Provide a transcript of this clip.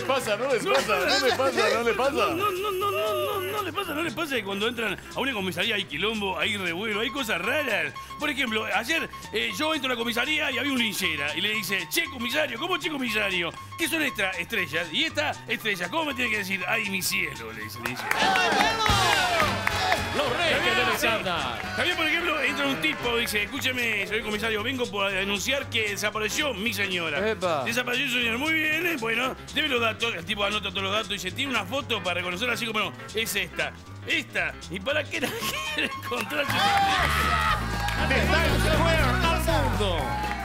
pasa, no les pasa, no les pasa, no les pasa. No les pasa que cuando entran a una comisaría hay quilombo, hay revuelo, hay cosas raras. Por ejemplo, ayer yo entro a la comisaría y había un linchera y le dice, che, comisario, ¿cómo che, comisario? ¿Qué son estrellas? Y esta estrella, ¿cómo me tiene que decir? Ay, mi cielo, le dice el linchera. Los reyes del estándar. También, por ejemplo, entra un tipo y dice, escúcheme, señor comisario, vengo por denunciar que desapareció mi señora. Epa. Desapareció su señora. Muy bien, bueno, debe los datos. El tipo anota todos los datos y dice, tiene una foto para reconocerla así como, no, es esta. Esta. ¿Y para qué la quiere encontrar? Está el Square al mundo.